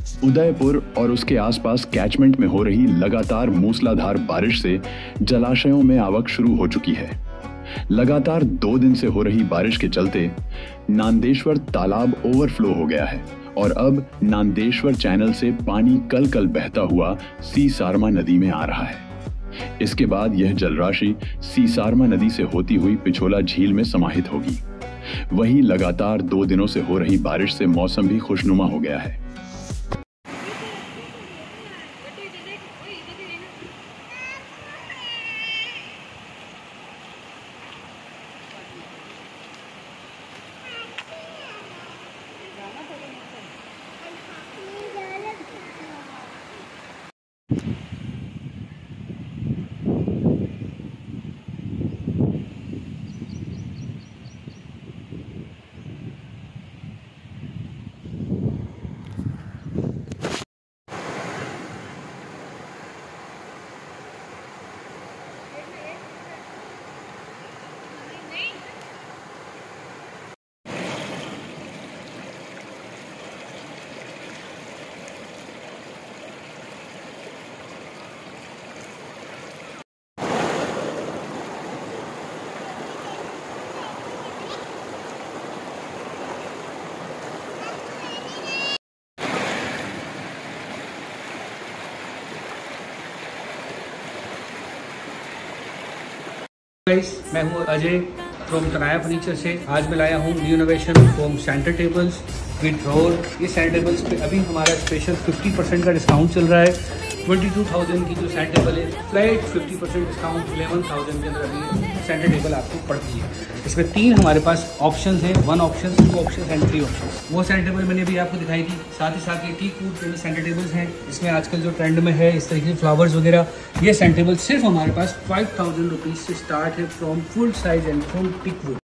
उदयपुर और उसके आसपास कैचमेंट में हो रही लगातार मूसलाधार बारिश से जलाशयों में आवक शुरू हो चुकी है। लगातार 2 दिन से हो रही बारिश के चलते नांदेश्वर तालाब ओवरफ्लो हो गया है और अब नांदेश्वर चैनल से पानी कल कल बहता हुआ सीसारमा नदी में आ रहा है। इसके बाद यह जलराशि सीसारमा नदी से होती हुई पिछोला झील में समाहित होगी। वहीं लगातार 2 दिनों से हो रही बारिश से मौसम भी खुशनुमा हो गया है। मैं हूँ अजय फ्रॉम तनाया फर्नीचर से। आज मैं लाया हूँ new innovation from centre tables with drawer. ये सेंटर टेबल्स पे अभी हमारा स्पेशल 50% का डिस्काउंट चल रहा है। 22,000 की जो सेंटर टेबल है फ्लैट 50% डिस्काउंट 11,000 के अंदर अभी सेंटर टेबल आपको पड़ती है। इसमें 3 हमारे पास ऑप्शन हैं, 1 ऑप्शन, 2 ऑप्शन एंड 3 ऑप्शन। वो सेंटर टेबल मैंने अभी आपको दिखाई थी। साथ ही साथ ये टीक वुड के भी सेंटर टेबल्स हैं। इसमें आजकल जो ट्रेंड में है इस तरीके के फ्लावर्स वगैरह, ये सेंटर टेबल सिर्फ हमारे पास 5,000 रुपीज़ से स्टार्ट है from full size and full teak would.